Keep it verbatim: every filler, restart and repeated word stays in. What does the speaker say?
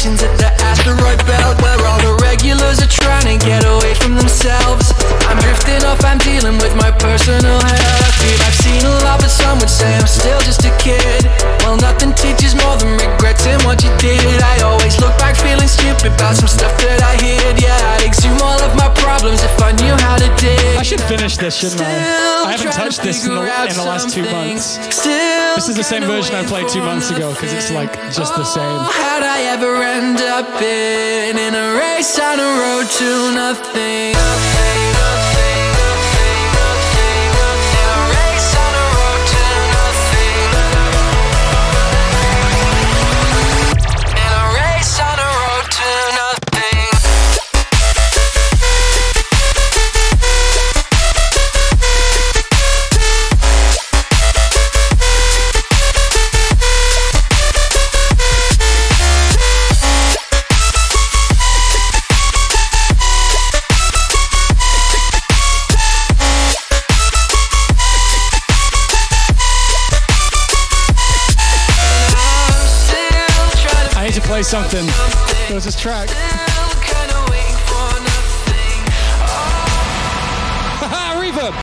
stations at the asteroid belt, where all the regulars are trying to get away from themselves. I'm drifting off, I'm dealing with my personal hell. I feel I've seen a lot, but some would say I'm still just a kid. Well, nothing teaches more than regretting what you did. I always look back feeling stupid about some stuff that I hid. Yeah, I'd exhume all of my problems if I knew how to dig. I should finish this, shouldn't I? I haven't touched this in the, in the last two months. This is the same version I played two months ago, because it's like just the same. How'd I ever end up in, in a race on a road to nothing? Play something. There was this track. Reverb.